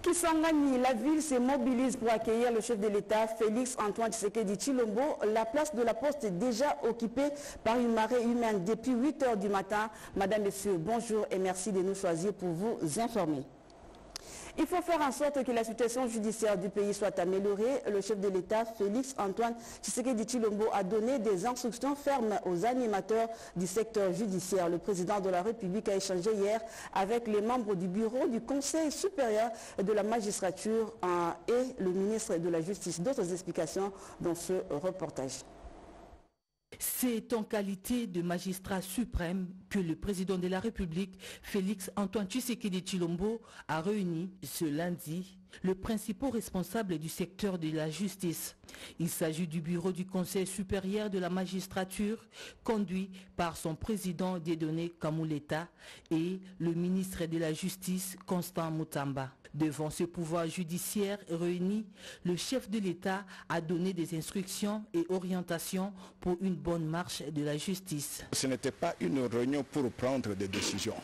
Kisangani, la ville se mobilise pour accueillir le chef de l'État, Félix Antoine Tshisekedi Tshilombo. La place de la Poste est déjà occupée par une marée humaine depuis 8 h du matin. Madame, Messieurs, bonjour et merci de nous choisir pour vous informer. Il faut faire en sorte que la situation judiciaire du pays soit améliorée. Le chef de l'État, Félix Antoine Tshisekedi Tshilombo, a donné des instructions fermes aux animateurs du secteur judiciaire. Le président de la République a échangé hier avec les membres du bureau du Conseil supérieur de la magistrature et le ministre de la Justice. D'autres explications dans ce reportage. C'est en qualité de magistrat suprême que le président de la République, Félix Antoine Tshisekedi Tshilombo, a réuni ce lundi le principal responsable du secteur de la justice. Il s'agit du bureau du Conseil supérieur de la magistrature, conduit par son président Dieudonné Kamuleta et le ministre de la Justice, Constant Mutamba. Devant ce pouvoir judiciaire réuni, le chef de l'État a donné des instructions et orientations pour une bonne marche de la justice. Ce n'était pas une réunion pour prendre des décisions.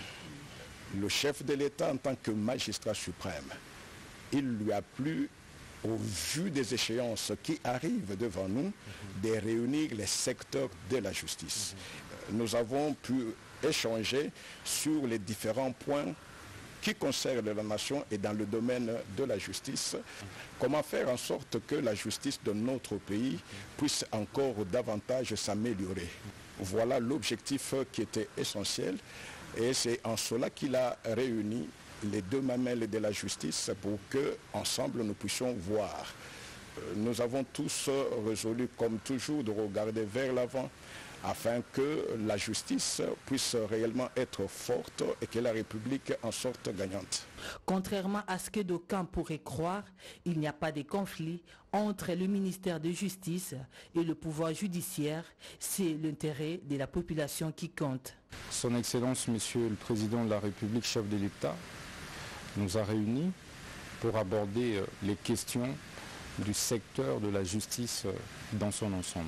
Le chef de l'État, en tant que magistrat suprême, il lui a plu, au vu des échéances qui arrivent devant nous, de réunir les secteurs de la justice. Nous avons pu échanger sur les différents points qui concernent la nation et dans le domaine de la justice. Comment faire en sorte que la justice de notre pays puisse encore davantage s'améliorer. Voilà l'objectif qui était essentiel et c'est en cela qu'il a réuni les deux mamelles de la justice pour que, ensemble, nous puissions voir. Nous avons tous résolu, comme toujours, de regarder vers l'avant afin que la justice puisse réellement être forte et que la République en sorte gagnante. Contrairement à ce que d'aucuns pourraient croire, il n'y a pas de conflit entre le ministère de Justice et le pouvoir judiciaire. C'est l'intérêt de la population qui compte. Son Excellence, Monsieur le Président de la République, chef de l'État, nous a réunis pour aborder les questions du secteur de la justice dans son ensemble.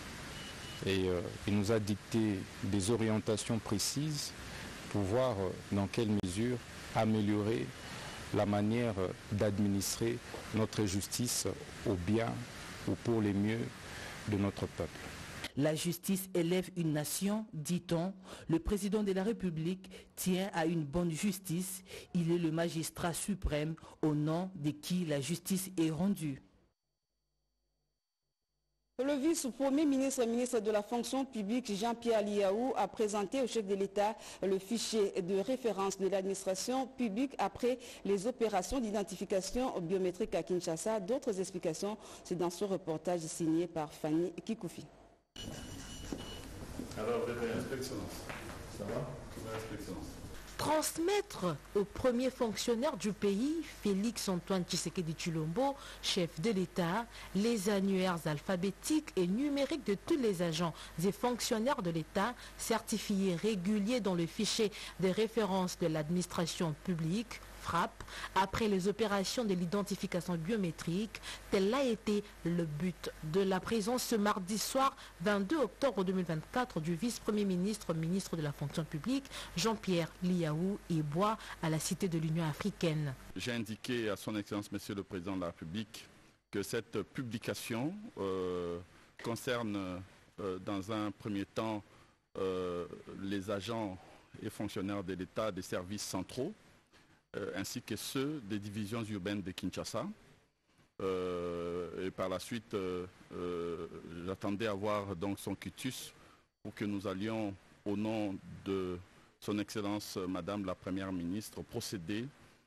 Et il nous a dicté des orientations précises pour voir dans quelle mesure améliorer la manière d'administrer notre justice au bien ou pour les mieux de notre peuple. La justice élève une nation, dit-on. Le président de la République tient à une bonne justice. Il est le magistrat suprême au nom de qui la justice est rendue. Le vice-premier ministre de la fonction publique, Jean-Pierre Liaou, a présenté au chef de l'État le fichier de référence de l'administration publique après les opérations d'identification biométrique à Kinshasa. D'autres explications, c'est dans ce reportage signé par Fanny Kikoufi. Alors, Votre Excellence, ça va? Votre Excellence. Transmettre au premier fonctionnaire du pays, Félix Antoine Tshisekedi Tshilombo, chef de l'État, les annuaires alphabétiques et numériques de tous les agents et fonctionnaires de l'État, certifiés réguliers dans le fichier de référence de l'administration publique, FRAP, après les opérations de l'identification biométrique. Tel a été le but de la présence ce mardi soir 22 octobre 2024 du vice-premier ministre, ministre de la fonction publique, Jean-Pierre Liaou Ibois à la Cité de l'Union africaine. J'ai indiqué à son Excellence, Monsieur le Président de la République, que cette publication concerne dans un premier temps les agents et fonctionnaires de l'État des services centraux, ainsi que ceux des divisions urbaines de Kinshasa. Et par la suite, j'attendais avoir donc son quitus pour que nous allions, au nom de son Excellence Madame la Première Ministre, procéder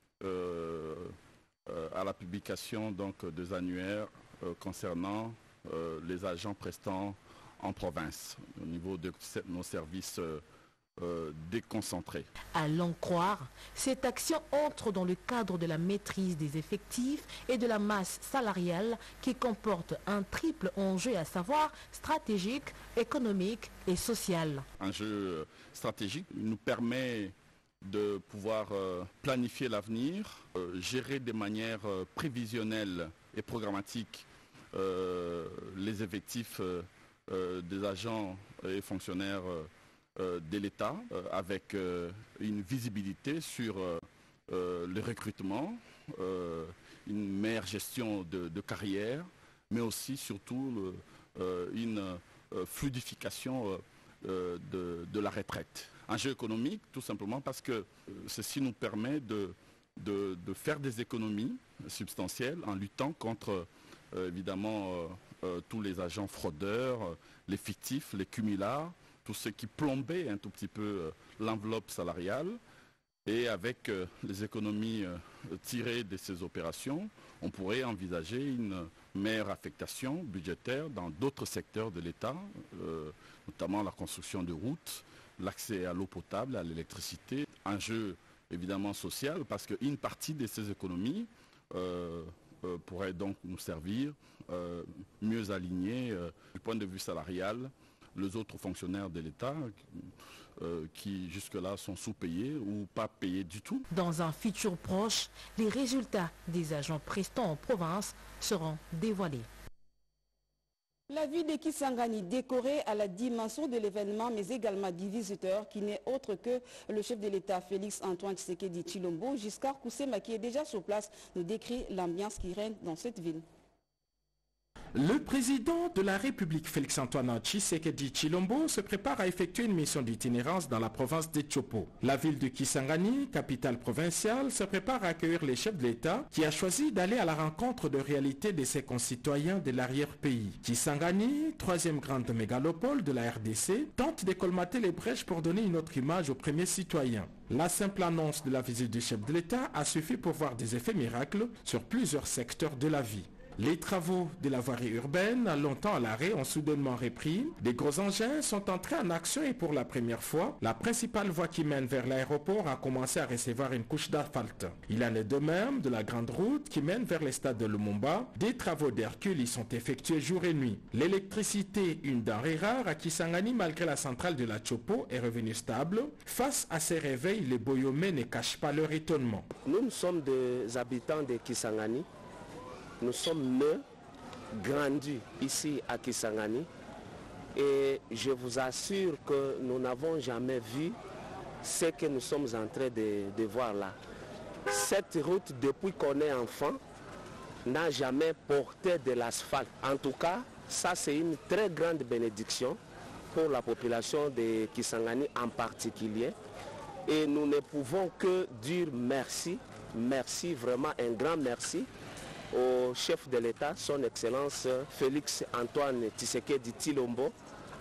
à la publication donc, des annuaires concernant les agents prestants en province, au niveau de nos services déconcentrés. À l'en croire, cette action entre dans le cadre de la maîtrise des effectifs et de la masse salariale qui comporte un triple enjeu, à savoir stratégique, économique et social. Un jeu stratégique nous permet de pouvoir planifier l'avenir, gérer de manière prévisionnelle et programmatique les effectifs des agents et fonctionnaires de l'État avec une visibilité sur le recrutement, une meilleure gestion de carrière, mais aussi surtout une fluidification de la retraite. Enjeu économique, tout simplement parce que ceci nous permet de faire des économies substantielles en luttant contre, évidemment, tous les agents fraudeurs, les fictifs, les cumulards, tous ceux qui plombaient un tout petit peu l'enveloppe salariale. Et avec les économies tirées de ces opérations, on pourrait envisager une meilleure affectation budgétaire dans d'autres secteurs de l'État, notamment la construction de routes, l'accès à l'eau potable, à l'électricité. Enjeu évidemment social, parce qu'une partie de ces économies pourrait donc nous servir, mieux aligner du point de vue salarial les autres fonctionnaires de l'État qui jusque-là sont sous-payés ou pas payés du tout. Dans un futur proche, les résultats des agents prestants en province seront dévoilés. La ville de Kisangani, décorée à la dimension de l'événement, mais également du visiteur, qui n'est autre que le chef de l'État, Félix Antoine Tshisekedi Tshilombo. Giscard Koussema, qui est déjà sur place, nous décrit l'ambiance qui règne dans cette ville. Le président de la République, Félix Antoine Tshisekedi Tshilombo, se prépare à effectuer une mission d'itinérance dans la province de Tshopo. La ville de Kisangani, capitale provinciale, se prépare à accueillir les chefs de l'État qui a choisi d'aller à la rencontre de réalité de ses concitoyens de l'arrière-pays. Kisangani, troisième grande mégalopole de la RDC, tente de colmater les brèches pour donner une autre image aux premiers citoyens. La simple annonce de la visite du chef de l'État a suffi pour voir des effets miracles sur plusieurs secteurs de la vie. Les travaux de la voirie urbaine, longtemps à l'arrêt, ont soudainement repris. Des gros engins sont entrés en action et pour la première fois, la principale voie qui mène vers l'aéroport a commencé à recevoir une couche d'asphalte. Il en est de même de la grande route qui mène vers les stades de Lumumba. Des travaux d'Hercule y sont effectués jour et nuit. L'électricité, une denrée rare à Kisangani malgré la centrale de la Tshopo, est revenue stable. Face à ces réveils, les Boyomais ne cachent pas leur étonnement. Nous sommes des habitants de Kisangani. Nous sommes nés, grandis ici à Kisangani et je vous assure que nous n'avons jamais vu ce que nous sommes en train de voir là. Cette route, depuis qu'on est enfant, n'a jamais porté de l'asphalte. En tout cas, ça c'est une très grande bénédiction pour la population de Kisangani en particulier. Et nous ne pouvons que dire merci, merci, vraiment un grand merci au chef de l'État, son Excellence Félix Antoine Tshisekedi Tshilombo,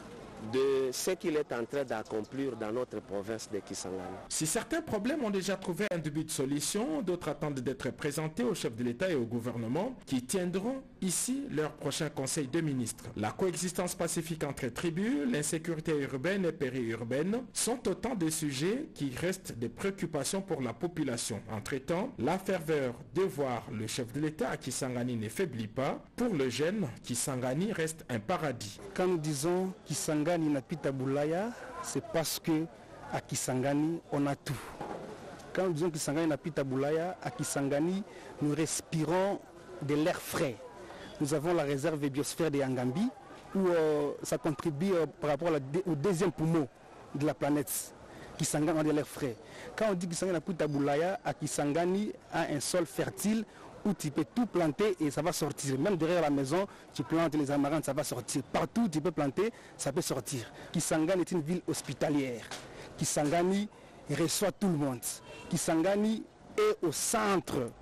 de ce qu'il est en train d'accomplir dans notre province de Kisangani. Si certains problèmes ont déjà trouvé un début de solution, d'autres attendent d'être présentés au chef de l'État et au gouvernement qui tiendront ici leur prochain conseil de ministres. La coexistence pacifique entre tribus, l'insécurité urbaine et périurbaine sont autant de sujets qui restent des préoccupations pour la population. Entre-temps, la ferveur de voir le chef de l'État à Kisangani ne faiblit pas. Pour le jeune, Kisangani reste un paradis. Quand nous disons Kisangani Napita Boulaya, c'est parce que à Kisangani on a tout. Quand nous disons Kisangani Napita Boulaya, à Kisangani nous respirons de l'air frais. Nous avons la réserve biosphère de Yangambi où ça contribue par rapport au deuxième poumon de la planète. Kisangani a de l'air frais. Quand on dit Kisangani Napita Boulaya, à Kisangani a un sol fertile où tu peux tout planter et ça va sortir. Même derrière la maison, tu plantes les amarantes, ça va sortir. Partout où tu peux planter, ça peut sortir. Kisangani est une ville hospitalière. Kisangani reçoit tout le monde. Kisangani est au centre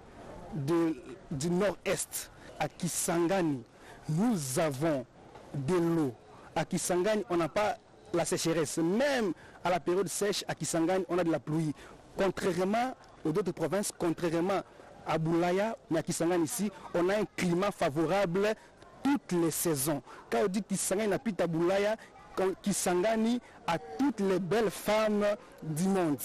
du nord-est. À Kisangani, nous avons de l'eau. À Kisangani, on n'a pas la sécheresse. Même à la période sèche, à Kisangani, on a de la pluie. Contrairement aux autres provinces, contrairement à Boulaya, mais à Kisangani ici, on a un climat favorable toutes les saisons. Quand on dit Kisangani Napita Boulaya, Kisangani a toutes les belles femmes du monde.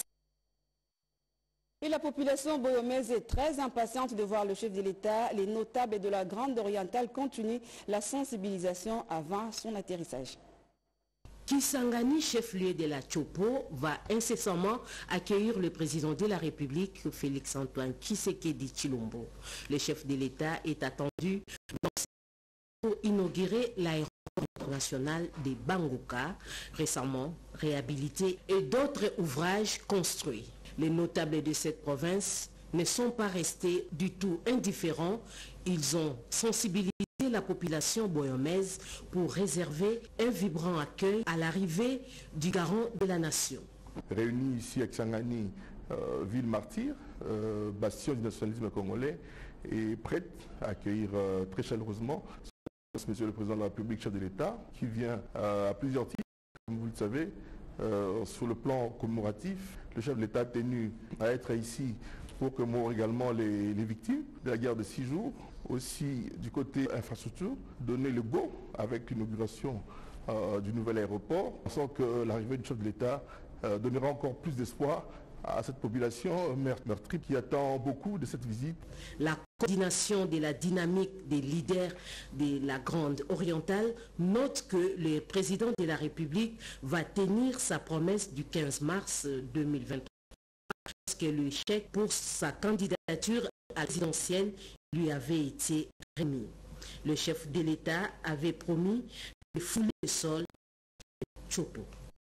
Et la population boyomaise est très impatiente de voir le chef de l'État. Les notables de la Grande Orientale continuent la sensibilisation avant son atterrissage. Kisangani, chef-lieu de la Tshopo, va incessamment accueillir le président de la République, Félix Antoine Tshisekedi Tshilombo. Le chef de l'État est attendu pour inaugurer l'aéroport international de Bangoka, récemment réhabilité, et d'autres ouvrages construits. Les notables de cette province ne sont pas restés du tout indifférents. Ils ont sensibilisé la population boyomaise pour réserver un vibrant accueil à l'arrivée du garant de la nation. Réunis ici à Kisangani, ville martyre, bastion du nationalisme congolais, et prête à accueillir très chaleureusement Monsieur le Président de la République, chef de l'État, qui vient à plusieurs titres, comme vous le savez. Sur le plan commémoratif, le chef de l'État a tenu à être ici pour commémorer également les victimes de la guerre de 6 jours. Aussi, du côté infrastructure, donner le go avec l'inauguration du nouvel aéroport. On sent que l'arrivée du chef de l'État donnera encore plus d'espoir à cette population meurtrie qui attend beaucoup de cette visite. La coordination de la dynamique des leaders de la Grande Orientale note que le président de la République va tenir sa promesse du 15 mars 2023 parce que le chèque pour sa candidature à la présidentielle lui avait été remis. Le chef de l'État avait promis de fouler le sol de Chopo.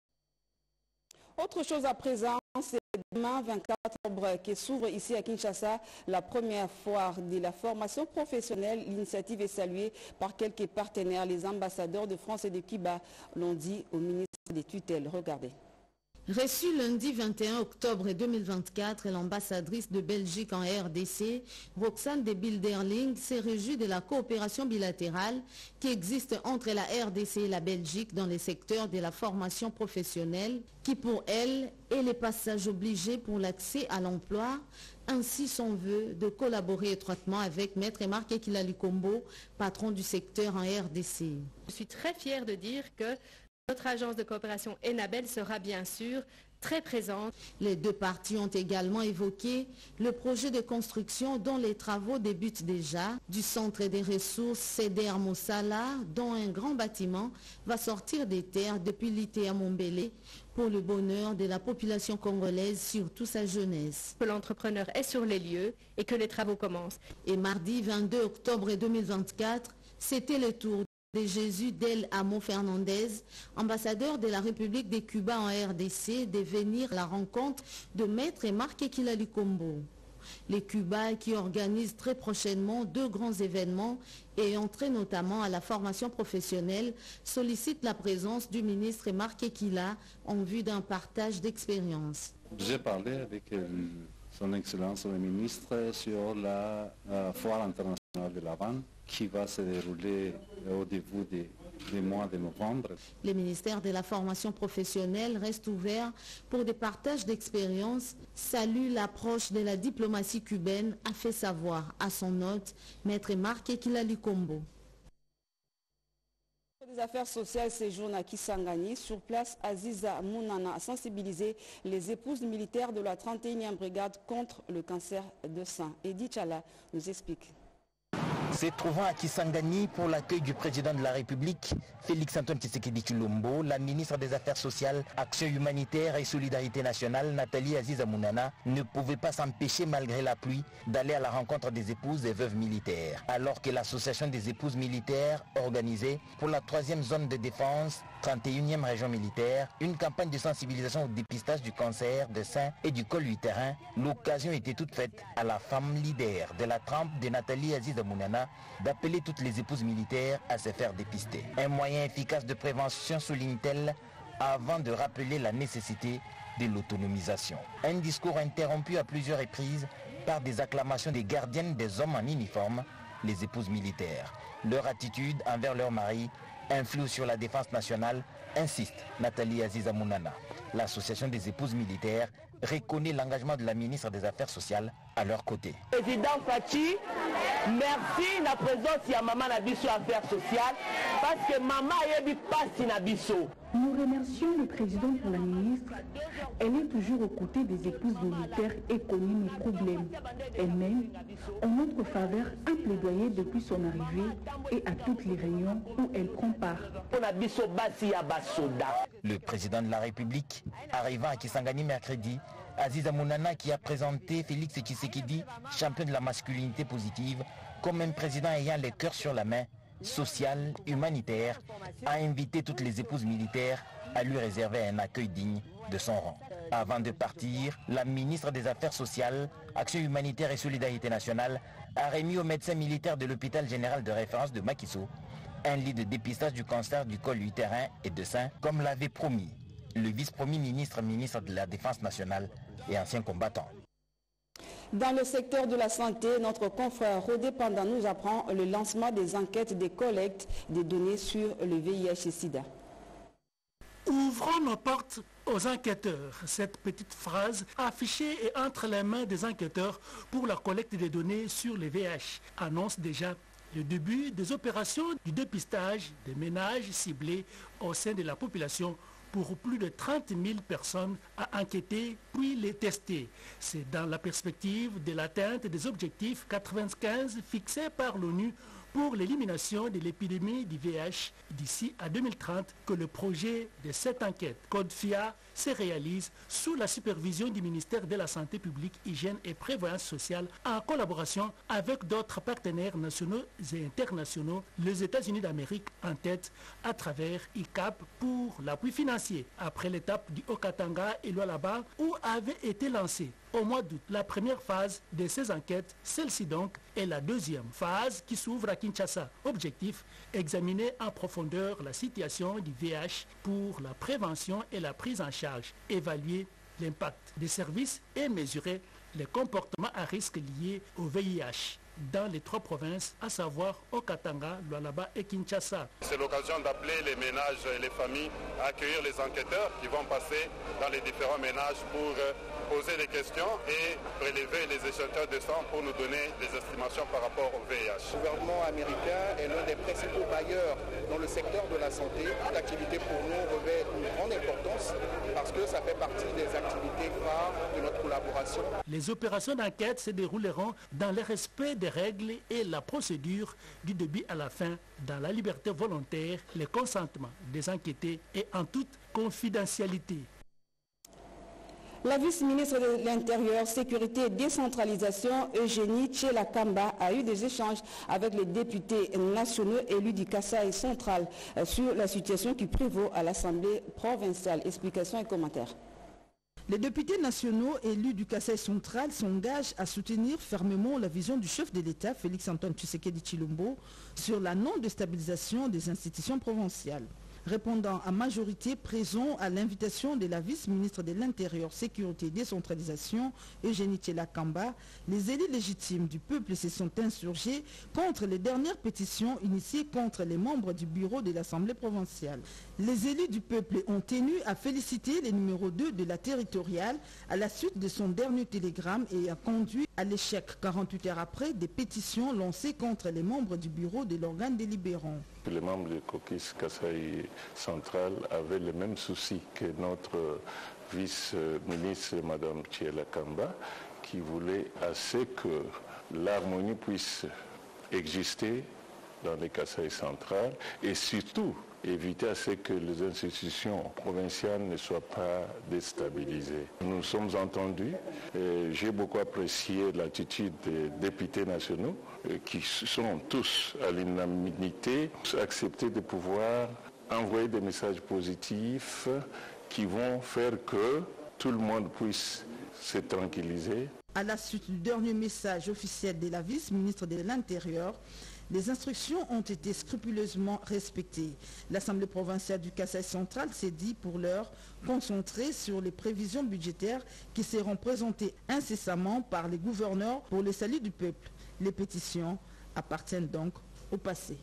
Autre chose à présent, c'est demain 24 octobre qui s'ouvre ici à Kinshasa la première foire de la formation professionnelle. L'initiative est saluée par quelques partenaires. Les ambassadeurs de France et de Cuba l'ont dit au ministre des tutelles. Regardez. Reçue lundi 21 octobre 2024, l'ambassadrice de Belgique en RDC, Roxane de Bilderling, s'est réjouie de la coopération bilatérale qui existe entre la RDC et la Belgique dans les secteurs de la formation professionnelle, qui pour elle est le passage obligé pour l'accès à l'emploi. Ainsi son vœu de collaborer étroitement avec Maître Marc Ekila-Lukombo, patron du secteur en RDC. Je suis très fière de dire que notre agence de coopération Enabel sera bien sûr très présente. Les deux parties ont également évoqué le projet de construction dont les travaux débutent déjà du centre des ressources Ceder Moussala, dont un grand bâtiment va sortir des terres depuis l'ITA Mombélé pour le bonheur de la population congolaise, surtout sa jeunesse. Que l'entrepreneur est sur les lieux et que les travaux commencent. Et mardi 22 octobre 2024, c'était le tour de Jésus Del Amo Fernandez, ambassadeur de la République de Cuba en RDC, de venir à la rencontre de Maître Marc Ekila-Lukombo. Les Cubains qui organisent très prochainement 2 grands événements et entrés notamment à la formation professionnelle sollicitent la présence du ministre Marc Ekila en vue d'un partage d'expérience. J'ai parlé avec son Excellence le ministre sur la foire internationale de La Havane qui va se dérouler au début du mois de novembre. Le ministère de la formation professionnelle reste ouvert pour des partages d'expériences, salue l'approche de la diplomatie cubaine, a fait savoir à son hôte, Maître Marc Ekila-Lukombo. Les affaires sociales séjournent à Kisangani. Sur place, Aziza Mounana a sensibilisé les épouses militaires de la 31e brigade contre le cancer de sein. Edith Chala nous explique. Se trouvant à Kisangani pour l'accueil du président de la République, Félix-Antoine Tshisekedi Tshilombo, la ministre des Affaires sociales, Action humanitaire et Solidarité nationale, Nathalie Aziza Mounana, ne pouvait pas s'empêcher malgré la pluie d'aller à la rencontre des épouses et veuves militaires. Alors que l'association des épouses militaires organisait pour la 3e zone de défense, 31e région militaire, une campagne de sensibilisation au dépistage du cancer de sein et du col utérin, l'occasion était toute faite à la femme leader de la trempe de Nathalie Aziza Mounana d'appeler toutes les épouses militaires à se faire dépister. Un moyen efficace de prévention, souligne-t-elle, avant de rappeler la nécessité de l'autonomisation. Un discours interrompu à plusieurs reprises par des acclamations des gardiennes des hommes en uniforme, les épouses militaires. Leur attitude envers leur mari influe sur la défense nationale, insiste Nathalie Aziza Mounana. L'association des épouses militaires reconnaît l'engagement de la ministre des Affaires sociales à leur côté. Président Fachi, merci la présence de maman Nabiso Affaires sociales parce que maman a eu passe Nabiso. Nous remercions le président pour la ministre. Elle est toujours aux côtés des épouses militaires et connaît nos problèmes. Elle mène en notre faveur un plaidoyer depuis son arrivée et à toutes les réunions où elle prend part. Le président de la République, arrivant à Kisangani mercredi, Aziza Mounana qui a présenté Félix Tshisekedi, champion de la masculinité positive, comme un président ayant le cœur sur la main, social, humanitaire, a invité toutes les épouses militaires à lui réserver un accueil digne de son rang. Avant de partir, la ministre des Affaires sociales, Action humanitaire et solidarité nationale a remis aux médecins militaires de l'hôpital général de référence de Makiso un lit de dépistage du cancer du col utérin et de sein, comme l'avait promis le vice-premier ministre, ministre de la Défense nationale et ancien combattant. Dans le secteur de la santé, notre confrère Rodé Panda nous apprend le lancement des enquêtes des collectes des données sur le VIH et SIDA. Ouvrons nos portes aux enquêteurs. Cette petite phrase affichée est entre les mains des enquêteurs pour la collecte des données sur le VIH annonce déjà le début des opérations du dépistage des ménages ciblés au sein de la population pour plus de 30 000 personnes à enquêter puis les tester. C'est dans la perspective de l'atteinte des objectifs 95 fixés par l'ONU pour l'élimination de l'épidémie du VIH d'ici à 2030 que le projet de cette enquête CODEFIA se réalise sous la supervision du ministère de la Santé publique, Hygiène et Prévoyance sociale en collaboration avec d'autres partenaires nationaux et internationaux, les États-Unis d'Amérique en tête à travers ICAP pour l'appui financier. Après l'étape du Haut-Katanga et Lualaba où avait été lancée au mois d'août la première phase de ces enquêtes, celle-ci donc est la deuxième phase qui s'ouvre à Kinshasa. Objectif, examiner en profondeur la situation du VIH pour la prévention et la prise en charge, évaluer l'impact des services et mesurer les comportements à risque liés au VIH dans les 3 provinces, à savoir Haut-Katanga, Lualaba et Kinshasa. C'est l'occasion d'appeler les ménages et les familles à accueillir les enquêteurs qui vont passer dans les différents ménages pour poser des questions et prélever les échantillons de sang pour nous donner des estimations par rapport au VIH. Le gouvernement américain est l'un des principaux bailleurs dans le secteur de la santé. L'activité pour nous revêt une grande importance parce que ça fait partie des activités phares de notre collaboration. Les opérations d'enquête se dérouleront dans le respect des règles et la procédure du début à la fin, dans la liberté volontaire, le consentement des enquêtés et en toute confidentialité. La vice-ministre de l'Intérieur, Sécurité et Décentralisation, Eugénie Tchelakamba, a eu des échanges avec les députés nationaux élus du Kasaï central sur la situation qui prévaut à l'Assemblée provinciale. Explications et commentaires. Les députés nationaux élus du Kasaï central s'engagent à soutenir fermement la vision du chef de l'État, Félix-Antoine Tshisekedi Tshilombo, sur la non-déstabilisation des institutions provinciales. Répondant à majorité présent à l'invitation de la vice-ministre de l'Intérieur, Sécurité et Décentralisation, Eugénie Tchelakamba, les élus légitimes du peuple se sont insurgés contre les dernières pétitions initiées contre les membres du bureau de l'Assemblée provinciale. Les élus du peuple ont tenu à féliciter le numéro 2 de la territoriale à la suite de son dernier télégramme et a conduit à l'échec 48 heures après des pétitions lancées contre les membres du bureau de l'organe délibérant. Les membres du caucus Kasaï central avaient le même souci que notre vice-ministre, Mme Tchelakamba, qui voulait assez que l'harmonie puisse exister dans les Kasaï central et surtout éviter à ce que les institutions provinciales ne soient pas déstabilisées. Nous sommes entendus. J'ai beaucoup apprécié l'attitude des députés nationaux qui sont tous à l'unanimité, accepter de pouvoir envoyer des messages positifs qui vont faire que tout le monde puisse se tranquilliser. À la suite du dernier message officiel de la vice-ministre de l'Intérieur, les instructions ont été scrupuleusement respectées. L'Assemblée provinciale du Kasaï central s'est dit pour l'heure concentrée sur les prévisions budgétaires qui seront présentées incessamment par les gouverneurs pour le salut du peuple. Les pétitions appartiennent donc au passé.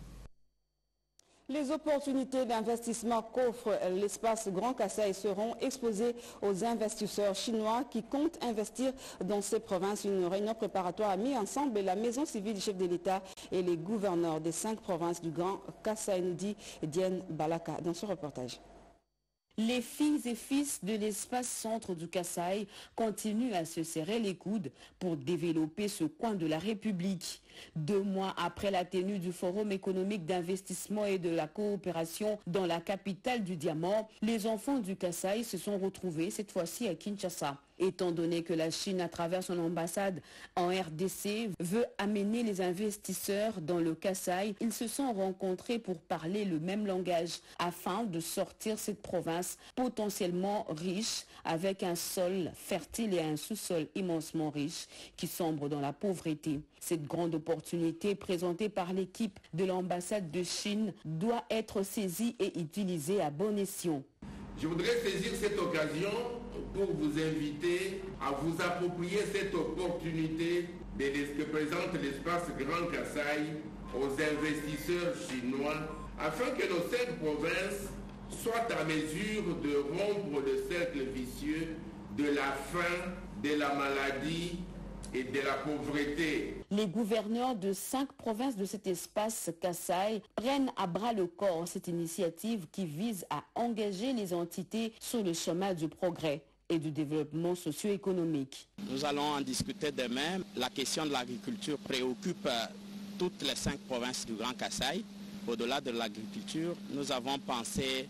Les opportunités d'investissement qu'offre l'espace Grand Kasaï seront exposées aux investisseurs chinois qui comptent investir dans ces provinces. Une réunion préparatoire a mis ensemble la maison civile du chef de l'État et les gouverneurs des 5 provinces du Grand Kasaï, nous dit Diane Balaka dans ce reportage. Les filles et fils de l'espace centre du Kasaï continuent à se serrer les coudes pour développer ce coin de la République. 2 mois après la tenue du Forum économique d'investissement et de la coopération dans la capitale du diamant, les enfants du Kasaï se sont retrouvés cette fois-ci à Kinshasa. Étant donné que la Chine, à travers son ambassade en RDC, veut amener les investisseurs dans le Kasaï, ils se sont rencontrés pour parler le même langage afin de sortir cette province potentiellement riche avec un sol fertile et un sous-sol immensement riche qui sombre dans la pauvreté. Cette grande opportunité présentée par l'équipe de l'ambassade de Chine doit être saisie et utilisée à bon escient. Je voudrais saisir cette occasion pour vous inviter à vous approprier cette opportunité que présente l'espace Grand Kasaï aux investisseurs chinois afin que nos 5 provinces soient à mesure de rompre le cercle vicieux de la faim, de la maladie et de la pauvreté. Les gouverneurs de 5 provinces de cet espace Kasaï prennent à bras le corps cette initiative qui vise à engager les entités sur le chemin du progrès et du développement socio-économique. Nous allons en discuter demain. La question de l'agriculture préoccupe toutes les 5 provinces du Grand Kasaï. Au-delà de l'agriculture, nous avons pensé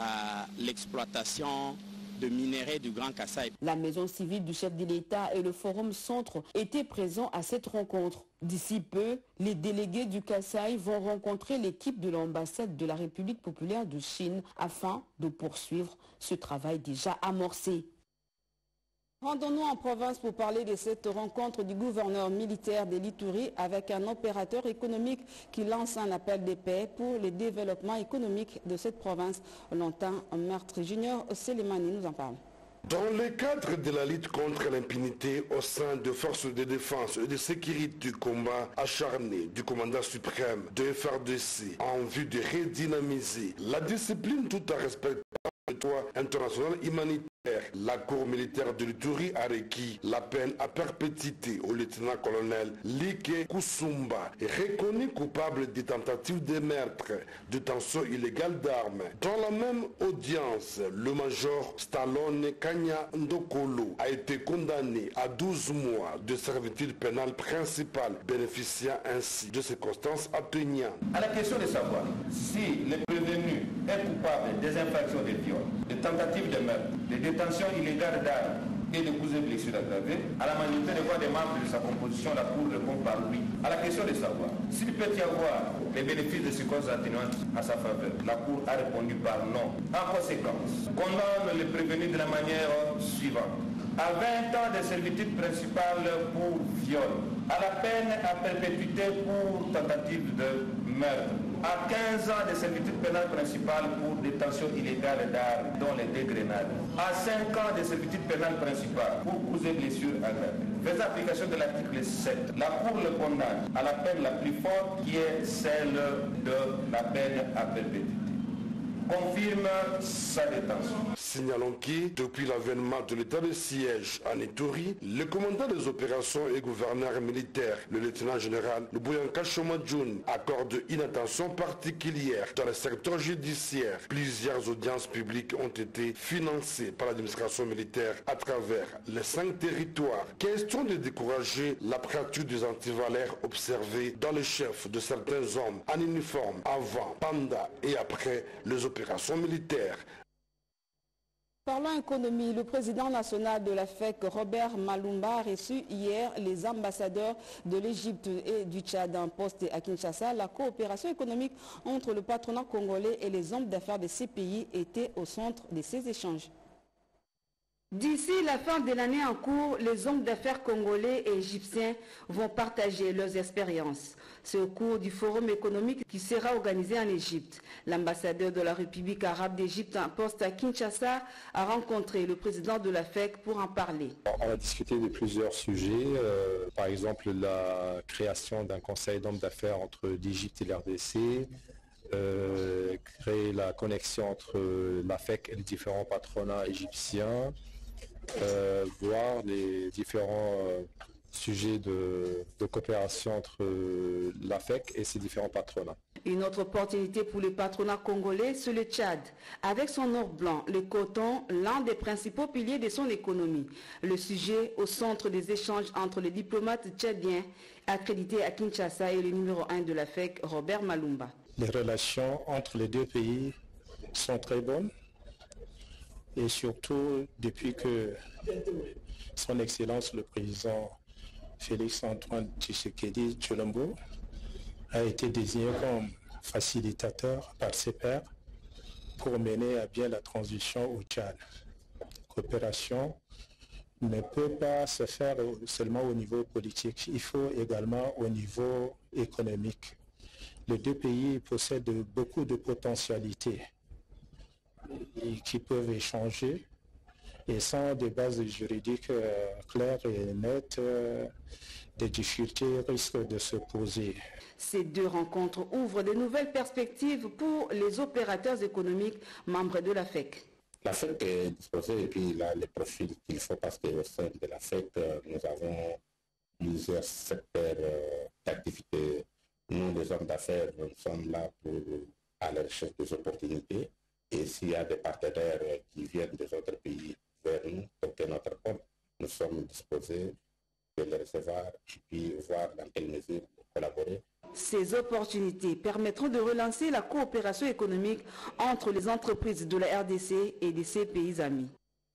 à l'exploitation de minerais du Grand Kasaï. La maison civile du chef de l'État et le Forum Centre étaient présents à cette rencontre. D'ici peu, les délégués du Kasaï vont rencontrer l'équipe de l'ambassade de la République populaire de Chine afin de poursuivre ce travail déjà amorcé. Rendons-nous en province pour parler de cette rencontre du gouverneur militaire de l'Ituri avec un opérateur économique qui lance un appel de paix pour le développement économique de cette province. Longtemps, Maître Junior Selemani nous en parle. Dans le cadre de la lutte contre l'impunité au sein des forces de défense et de sécurité du combat acharné du commandant suprême de FRDC en vue de redynamiser la discipline tout en respectant le droit international humanitaire, la Cour militaire de l'Ituri a requis la peine à perpétuité au lieutenant-colonel Like Kusumba, reconnu coupable de tentative de meurtre, de détention illégale d'armes. Dans la même audience, le major Stallone Kanya Ndokolo a été condamné à 12 mois de servitude pénale principale, bénéficiant ainsi de circonstances atténuantes. À la question de savoir si le prévenu est coupable des infractions de viol, de tentative de meurtre, de détention illégale d'armes et de causes de blessures aggravées, à la majorité des voix des membres de sa composition, la Cour répond par oui. À la question de savoir s'il peut y avoir les bénéfices de circonstances atténuantes à sa faveur, la Cour a répondu par non. En conséquence, condamne le prévenu de la manière suivante. À 20 ans de servitude principale pour viol, à la peine à perpétuité pour tentative de meurtre, à 15 ans de servitude pénale principale pour détention illégale d'armes, dont les dégrenades, à 5 ans de servitude pénale principale pour causes et blessures aggravées. Faisant application de l'article 7, la Cour le condamne à la peine la plus forte qui est celle de la peine à perpétuité. Confirme sa détention. Signalons que, depuis l'avènement de l'état de siège en Ituri, le commandant des opérations et gouverneur militaire, le lieutenant-général Lubuyanka Shomadjoun, accorde une attention particulière dans le secteur judiciaire. Plusieurs audiences publiques ont été financées par l'administration militaire à travers les 5 territoires. Question de décourager la pratique des antivaleurs observées dans les chefs de certains hommes en uniforme avant, pendant et après les opérations militaires. Parlant économie, le président national de la FEC, Robert Malumba, a reçu hier les ambassadeurs de l'Égypte et du Tchad en poste à Kinshasa. La coopération économique entre le patronat congolais et les hommes d'affaires de ces pays était au centre de ces échanges. D'ici la fin de l'année en cours, les hommes d'affaires congolais et égyptiens vont partager leurs expériences. C'est au cours du forum économique qui sera organisé en Égypte. L'ambassadeur de la République arabe d'Égypte en poste à Kinshasa a rencontré le président de la FEC pour en parler. On a discuté de plusieurs sujets, par exemple la création d'un conseil d'hommes d'affaires entre l'Égypte et l'RDC, créer la connexion entre la FEC et les différents patronats égyptiens, voir les différents sujets de coopération entre la FEC et ses différents patronats. Une autre opportunité pour le patronat congolais, c'est le Tchad. Avec son or blanc, le coton, l'un des principaux piliers de son économie. Le sujet au centre des échanges entre les diplomates tchadiens accrédités à Kinshasa et le numéro 1 de la FEC, Robert Malumba. Les relations entre les deux pays sont très bonnes. Et surtout, depuis que Son Excellence le Président Félix Antoine Tshisekedi Tshilombo a été désigné comme facilitateur par ses pairs pour mener à bien la transition au Tchad. Coopération ne peut pas se faire seulement au niveau politique, il faut également au niveau économique. Les deux pays possèdent beaucoup de potentialités qui peuvent échanger et sans des bases juridiques claires et nettes, des difficultés risquent de se poser. Ces deux rencontres ouvrent de nouvelles perspectives pour les opérateurs économiques membres de la FEC. La FEC est disposée et puis il a les profils qu'il faut parce qu'au sein de la FEC, nous avons plusieurs secteurs d'activité. Nous, les hommes d'affaires, nous sommes là à la recherche des opportunités. Et s'il y a des partenaires qui viennent des autres pays vers nous, pour notre compte, nous sommes disposés de les recevoir et puis voir dans quelle mesure collaborer. Ces opportunités permettront de relancer la coopération économique entre les entreprises de la RDC et de ses pays amis.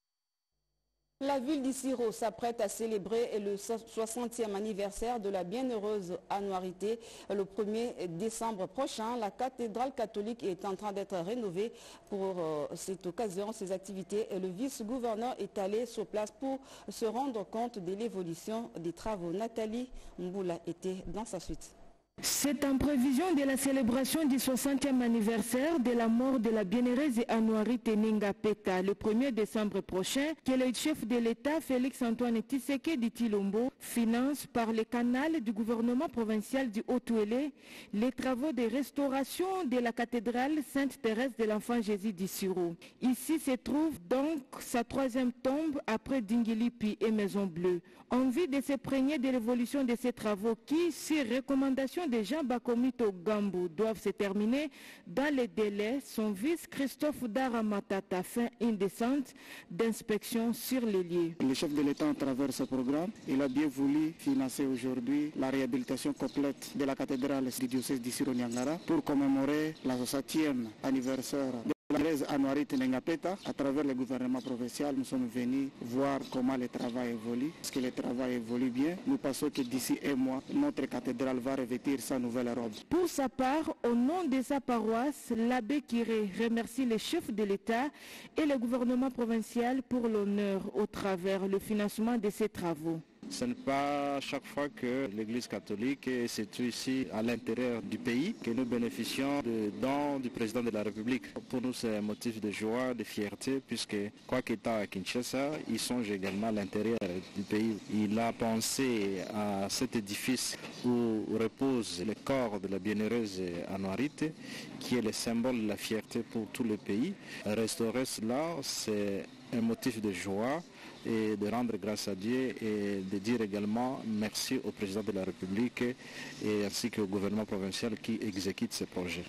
La ville d'Issiro s'apprête à célébrer le 60e anniversaire de la bienheureuse annuarité. Le 1er décembre prochain, la cathédrale catholique est en train d'être rénovée. Pour cette occasion, ces activités, le vice-gouverneur est allé sur place pour se rendre compte de l'évolution des travaux. Nathalie Mboula était dans sa suite. C'est en prévision de la célébration du 60e anniversaire de la mort de la bienheureuse Anouarité Ningapeta le 1er décembre prochain que le chef de l'État Félix Antoine Tshisekedi Tshilombo finance par le canal du gouvernement provincial du Haut-Ouélé les travaux de restauration de la cathédrale Sainte-Thérèse de l'Enfant Jésus d'Issiro. Ici se trouve donc sa troisième tombe après Dingilipi et Maison Bleue. En vue de s'imprégner de l'évolution de ces travaux qui, sur recommandation de Jean Bakomito Gambou, doivent se terminer dans les délais, son vice Christophe Daramatata fait une descente d'inspection sur les lieux. Le chef de l'État, à travers ce programme, il a bien voulu financer aujourd'hui la réhabilitation complète de la cathédrale du diocèse d'Issiro-Niangara pour commémorer la 60e anniversaire de la bienheureuse Anouarité Ningapeta. À travers le gouvernement provincial, nous sommes venus voir comment le travail évolue. Est-ce que le travail évolue bien? Nous pensons que d'ici un mois, notre cathédrale va revêtir sa nouvelle robe. Pour sa part, au nom de sa paroisse, l'abbé Kiré remercie les chefs de l'État et le gouvernement provincial pour l'honneur au travers le financement de ces travaux. Ce n'est pas chaque fois que l'Église catholique est située ici à l'intérieur du pays que nous bénéficions de dons du président de la République. Pour nous, c'est un motif de joie, de fierté, puisque quoi qu'étant à Kinshasa, il songe également à l'intérieur du pays. Il a pensé à cet édifice où repose le corps de la bienheureuse Anouarité, qui est le symbole de la fierté pour tout le pays. Restaurer cela, c'est un motif de joie et de rendre grâce à Dieu et de dire également merci au président de la République et ainsi qu'au gouvernement provincial qui exécute ces projets.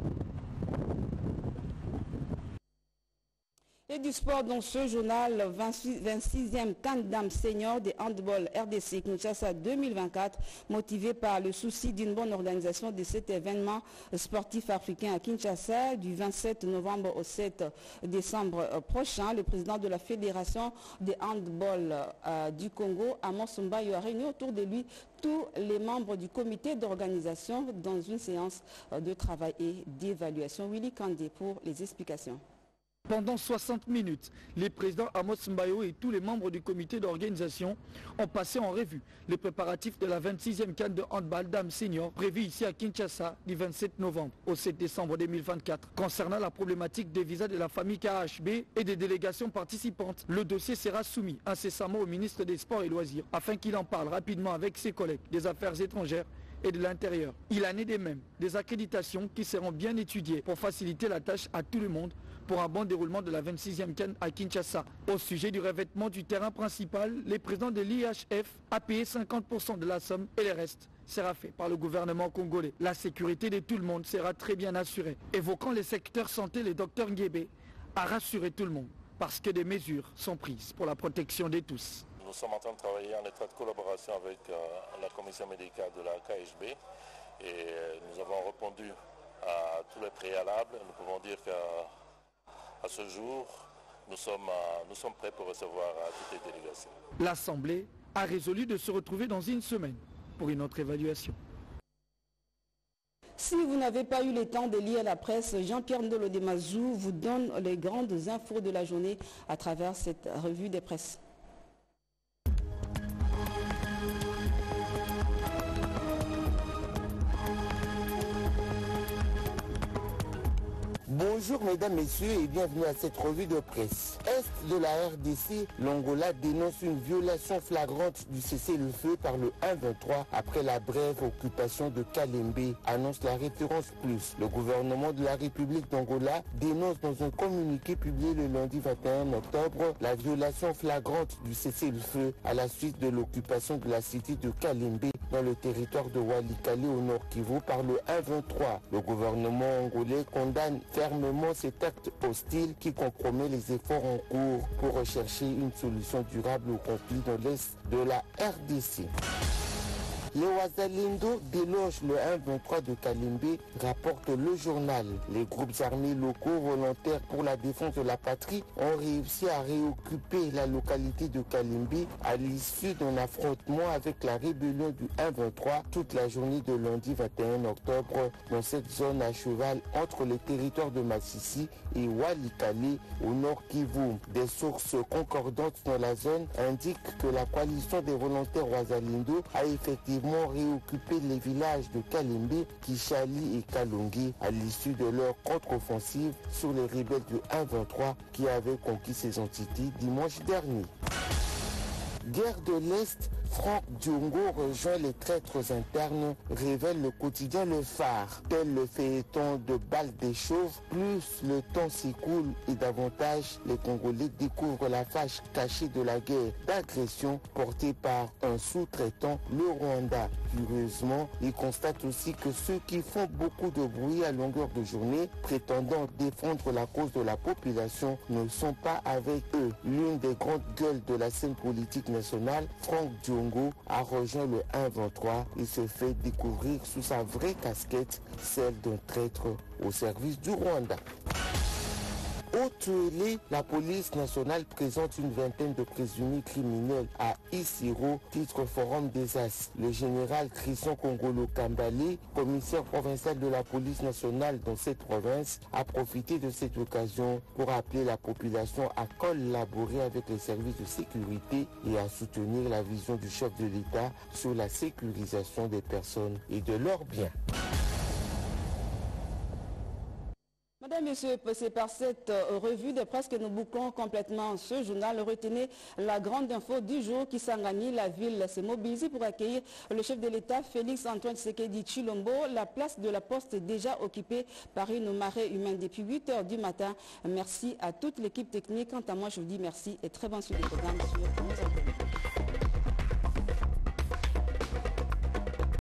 Et du sport dans ce journal, 26e Can-Dam senior de handball RDC Kinshasa 2024, motivé par le souci d'une bonne organisation de cet événement sportif africain à Kinshasa du 27 novembre au 7 décembre prochain. Le président de la Fédération de handball du Congo, Amos Mbayo, a réuni autour de lui tous les membres du comité d'organisation dans une séance de travail et d'évaluation. Willy Kandé pour les explications. Pendant 60 minutes, les présidents Amos Mbayo et tous les membres du comité d'organisation ont passé en revue les préparatifs de la 26e CAN de handball dames senior prévue ici à Kinshasa du 27 novembre au 7 décembre 2024. Concernant la problématique des visas de la famille KHB et des délégations participantes, le dossier sera soumis incessamment au ministre des Sports et Loisirs afin qu'il en parle rapidement avec ses collègues des Affaires étrangères et de l'Intérieur. Il en est de même des accréditations qui seront bien étudiées pour faciliter la tâche à tout le monde pour un bon déroulement de la 26e CAN à Kinshasa. Au sujet du revêtement du terrain principal, les présidents de l'IHF a payé 50% de la somme et le reste sera fait par le gouvernement congolais. La sécurité de tout le monde sera très bien assurée. Évoquant le secteur santé, le docteur Nguébé a rassuré tout le monde parce que des mesures sont prises pour la protection de tous. Nous sommes en train de travailler en étroite collaboration avec la commission médicale de la KHB et nous avons répondu à tous les préalables. Nous pouvons dire qu'à ce jour, nous sommes prêts pour recevoir toutes les délégations. L'Assemblée a résolu de se retrouver dans une semaine pour une autre évaluation. Si vous n'avez pas eu le temps de lire la presse, Jean-Pierre Ndolo de Mazou vous donne les grandes infos de la journée à travers cette revue des presses. Bonjour mesdames, messieurs et bienvenue à cette revue de presse. Est de la RDC, l'Angola dénonce une violation flagrante du cessez-le-feu par le 1-23 après la brève occupation de Kalembe, annonce la référence plus. Le gouvernement de la République d'Angola dénonce dans un communiqué publié le lundi 21 octobre la violation flagrante du cessez-le-feu à la suite de l'occupation de la cité de Kalembe dans le territoire de Walikale au Nord Kivu par le 1-23. Le gouvernement angolais condamne fermement cet acte hostile qui compromet les efforts en cours pour rechercher une solution durable au conflit dans l'est de la RDC. Les Wazalendo délogent le 1-23 de Kalembe, rapporte le journal. Les groupes armés locaux volontaires pour la défense de la patrie ont réussi à réoccuper la localité de Kalembe à l'issue d'un affrontement avec la rébellion du 1-23 toute la journée de lundi 21 octobre dans cette zone à cheval entre les territoires de Massissi et Walikale au nord Kivu. Des sources concordantes dans la zone indiquent que la coalition des volontaires Wazalendo a effectivement réoccuper les villages de Kalembe, Kishali et Kalongi à l'issue de leur contre-offensive sur les rebelles du 1-23 qui avaient conquis ces entités dimanche dernier. Guerre de l'Est, Franck Diongo rejoint les traîtres internes, révèle le quotidien Le Phare. Tel le feuilleton de balles des chauves, plus le temps s'écoule et davantage les Congolais découvrent la fâche cachée de la guerre d'agression portée par un sous-traitant, le Rwanda. Curieusement, ils constatent aussi que ceux qui font beaucoup de bruit à longueur de journée, prétendant défendre la cause de la population, ne sont pas avec eux. L'une des grandes gueules de la scène politique nationale, Franck Diongo, a rejoint le 1-23 et se fait découvrir sous sa vraie casquette, celle d'un traître au service du Rwanda. Au Tuélé, la police nationale présente une vingtaine de présumés criminels à Isiro, titre Forum des As. Le général Christian Kongolo Kambale, commissaire provincial de la police nationale dans cette province, a profité de cette occasion pour appeler la population à collaborer avec les services de sécurité et à soutenir la vision du chef de l'État sur la sécurisation des personnes et de leurs biens. Mesdames et messieurs, c'est par cette revue de presse que nous bouclons complètement ce journal. Retenez la grande info du jour qui s'engage. La ville s'est mobilisée pour accueillir le chef de l'État, Félix Antoine Tshisekedi Tshilombo. La place de la Poste est déjà occupée par une marée humaine depuis 8 h du matin. Merci à toute l'équipe technique. Quant à moi, je vous dis merci et très bonne suite des programmes sur nos antennes.